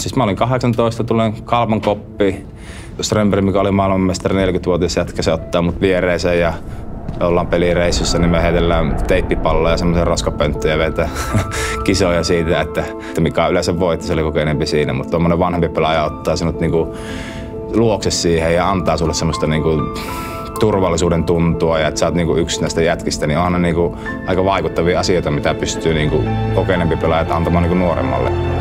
Siis mä olin 18, tulen Kalman koppi. Strömberg, mikä oli maailmanmestari 40-vuotias jätkä, se ottaa mut viereeseen ja ollaan pelireissussa, niin me heitellään teippipalloja ja semmoisen roskapönttöjä ja vetää kisoja siitä, että mikä yleensä voitti, se oli kokeneempi siinä. Mutta tommonen vanhempi pelaaja ottaa sinut niinku luokse siihen ja antaa sulle semmoista niinku turvallisuuden tuntua ja että sä oot niinku yksi näistä jätkistä, niin onhan ne niinku aika vaikuttavia asioita, mitä pystyy niinku kokeneempi pelaaja antamaan niinku nuoremmalle.